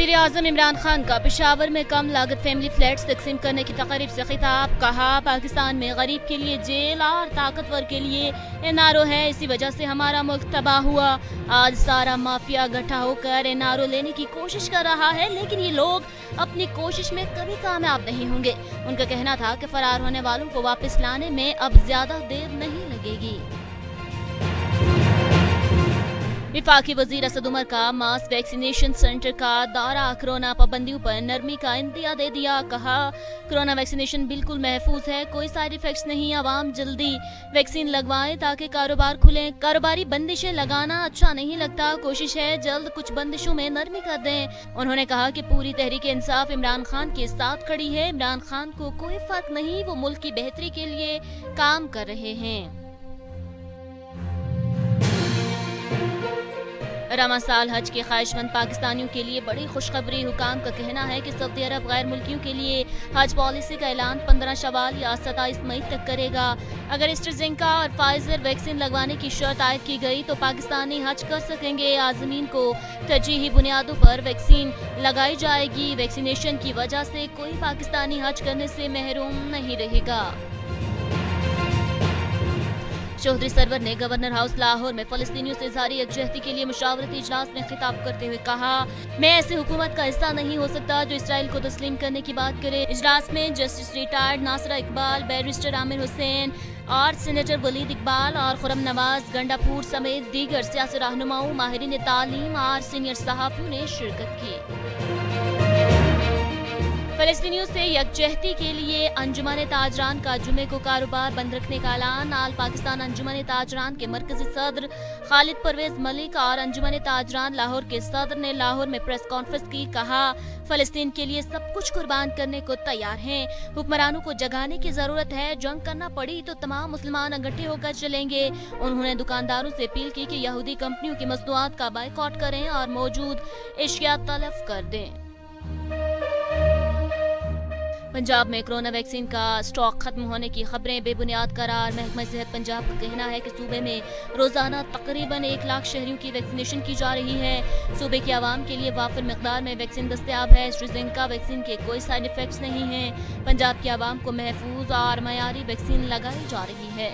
वज़ीर आज़म इमरान खान का पेशावर में कम लागत फैमिली फ्लैट्स तकसीम करने की तकरीब से खिताब। कहा, पाकिस्तान में गरीब के लिए जेल और ताकतवर के लिए एनआरओ है, इसी वजह से हमारा मुल्क तबाह हुआ। आज सारा माफिया इकट्ठा होकर एनआरओ लेने की कोशिश कर रहा है, लेकिन ये लोग अपनी कोशिश में कभी कामयाब नहीं होंगे। उनका कहना था कि फरार होने वालों को वापस लाने में अब ज्यादा देर नहीं लगेगी। वफाकी वजीर असद उमर का मास वैक्सीनेशन सेंटर का दौरा। कोरोना पाबंदियों पर नरमी का इंदिया दे दिया। कहा, कोरोना वैक्सीनेशन बिल्कुल महफूज है, कोई साइड इफेक्ट्स नहीं। आवाम जल्दी वैक्सीन लगवाएं ताकि कारोबार खुलें। कारोबारी बंदिशें लगाना अच्छा नहीं लगता, कोशिश है जल्द कुछ बंदिशों में नरमी कर दें। उन्होंने कहा कि पूरी तहरीक इंसाफ इमरान खान के साथ खड़ी है। इमरान खान को कोई फर्क नहीं, वो मुल्क की बेहतरी के लिए काम कर रहे हैं। रमा साल हज के ख्वाहिशमंद पाकिस्तानियों के लिए बड़ी खुशखबरी। हुकाम का कहना है कि सऊदी अरब गैर मुल्कियों के लिए हज पॉलिसी का ऐलान 15 शवाल या 27 मई तक करेगा। अगर एस्ट्राजेनेका और फाइजर वैक्सीन लगवाने की शर्त आयद की गई तो पाकिस्तानी हज कर सकेंगे। आज़मीन को तरजीही बुनियादों पर वैक्सीन लगाई जाएगी। वैक्सीनेशन की वजह से कोई पाकिस्तानी हज करने से महरूम नहीं रहेगा। चौधरी सरवर ने गवर्नर हाउस लाहौर में फलस्तीनियों से जारी यकजहती के लिए मुशावरती इजलास में खिताब करते हुए कहा, मैं ऐसी हुकूमत का हिस्सा नहीं हो सकता जो इसराइल को तस्लीम करने की बात करे। इजलास में justice retired Nasra Iqbal, barrister Amir Hussain और सेनेटर वलीद इकबाल और खुरम नवाज गंडापुर समेत दीगर सियासी रहनुमाओं, माहिरीन तालीम और सीनियर सहाफियों ने शिरकत की। फलस्तीनियों से यकजहती के लिए अंजुमन ताजरान का जुमे को कारोबार बंद रखने का ऐलान। आल पाकिस्तान अंजुमन ताजरान के मरकजी सदर खालिद परवेज मलिक और अंजुमन ताजरान लाहौर के सदर ने लाहौर में प्रेस कॉन्फ्रेंस की। कहा, फलस्तीन के लिए सब कुछ कुर्बान करने को तैयार हैं। हुक्मरानों को जगाने की जरूरत है, जंग करना पड़ी तो तमाम मुसलमान इकट्ठे होकर चलेंगे। उन्होंने दुकानदारों से अपील की कि यहूदी कंपनियों की मसनूआत का बाइकआउट करें और मौजूद एशिया तलफ कर दें। पंजाब में कोरोना वैक्सीन का स्टॉक खत्म होने की खबरें बेबुनियाद करार। महकमा सेहत पंजाब का कहना है कि सूबे में रोजाना तकरीबन 1 लाख शहरियों की वैक्सीनेशन की जा रही है। सूबे की आवाम के लिए वाफिर मिकदार में वैक्सीन दस्तयाब है। एस्ट्राजेनेका वैक्सीन के कोई साइड इफेक्ट्स नहीं हैं। पंजाब की आवाम को महफूज और मयारी वैक्सीन लगाई जा रही है।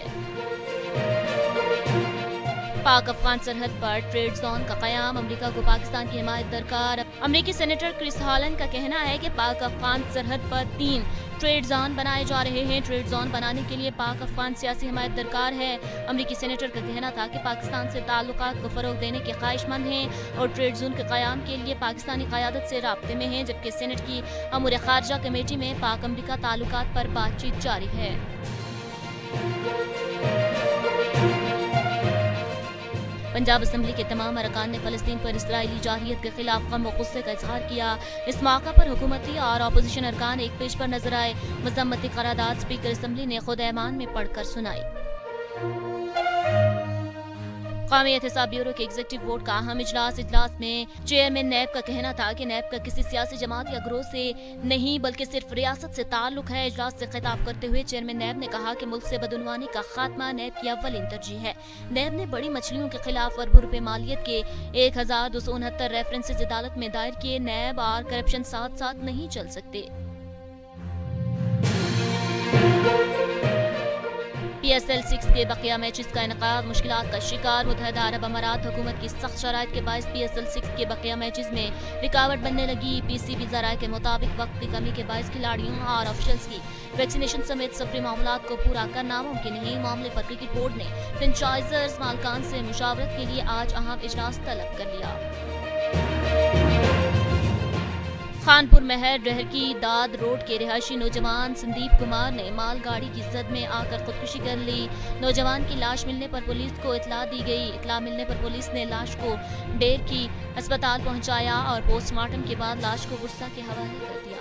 पाक अफगान सरहद पर ट्रेड जोन का कयाम। अमेरिका को पाकिस्तान की हिमायत दरकार। अमेरिकी सेनेटर क्रिस हॉलैंड का कहना है कि पाक अफगान सरहद पर 3 ट्रेड जोन बनाए जा रहे हैं। ट्रेड जोन बनाने के लिए पाक अफगान सियासी हिमायत दरकार है। अमेरिकी सेनेटर का कहना था कि पाकिस्तान से ताल्लुकात को फरोग देने के ख्वाहिशमंद हैं और ट्रेड जोन के कयाम के लिए पाकिस्तानी क़यादत से राब्ते में हैं, जबकि सेनेट की अमूर खारजा कमेटी में पाक अमेरिका ताल्लुकात पर बातचीत जारी है। पंजाब असम्बली के तमाम अरकान ने फलस्तीन पर इसराइली जारहियत के खिलाफ गम व गुस्से का इजहार किया। इस मौका पर हुकूमती और अपोजिशन अरकान एक पेज पर नजर आए। मजम्मती करारदाद स्पीकर असम्बली ने खुद ऐमान में पढ़कर सुनाई। कौमी एहतसाब ब्यूरो के एग्जीक्यूटिव बोर्ड का अहम इजलास में चेयरमैन नैब का कहना था कि नैब का किसी सियासी जमात या ग्रोह से नहीं बल्कि सिर्फ रियासत से ताल्लुक है। इजलास से खिताब करते हुए चेयरमैन नैब ने कहा कि मुल्क से बदउनवानी का खात्मा नैब की अव्वलीन तरजीह है। नैब ने बड़ी मछलियों के खिलाफ अरबों रुपए मालियत के 1269 रेफरेंसेज अदालत में दायर किए। नैब और करप्शन साथ साथ नहीं चल सकते। PSL 6 के बकिया मैचेस का इनकाद मुश्किलात का शिकार। मुत्तहदा अरब अमारात हुकूमत की सख्त शराइत के बायस PSL 6 के बकिया मैचेस में रुकावट बनने लगी। PCB ज़राए के मुताबिक वक्त की कमी के बायस खिलाड़ियों और ऑफिशियल्स की वैक्सीनेशन समेत सफरी मामलात को पूरा करना मुमकिन नहीं। मामले पर क्रिकेट बोर्ड ने फ्रेंचाइजर्स मालकान से मुशावरत के लिए आज अहम इजलास तलब कर लिया। खानपुर महर डहर की दाद रोड के रिहायशी नौजवान संदीप कुमार ने मालगाड़ी की जद में आकर खुदकुशी कर ली। नौजवान की लाश मिलने पर पुलिस को इतला दी गई। इतला मिलने पर पुलिस ने लाश को डेर की अस्पताल पहुंचाया और पोस्टमार्टम के बाद लाश को गुस्सा के हवाले कर दिया।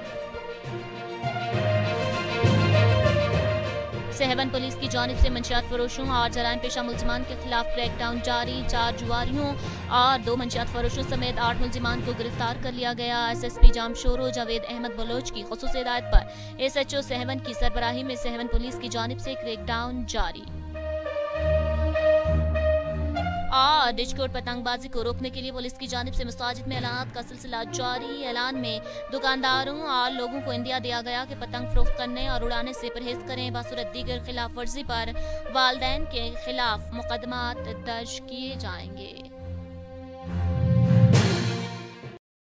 सहवन पुलिस की जानिब से मंशियात फरोशों और जराइम पेशा मुलजिमान के खिलाफ क्रैकडाउन जारी। 4 जुआरियों और 2 मंशियात फरोशों समेत 8 मुलजिमान को गिरफ्तार कर लिया गया। SSP जामशोरो जावेद अहमद बलोच की खुसूसी हिदायत पर SHO सहवन की सरबराही में सहवन पुलिस की जानिब से क्रैकडाउन जारी। اور ڈشکوٹ پتنگ بازی کو روکنے کے لیے پولیس کی جانب سے مساجد میں اعلانات کا سلسلہ جاری۔ اعلان میں دکانداروں اور لوگوں کو اندیا دیا گیا کہ پتنگ فروخت کرنے اور اڑانے سے پرہیز کریں، بصورت دیگر خلاف ورزی پر والدین کے خلاف مقدمات درج کیے جائیں گے۔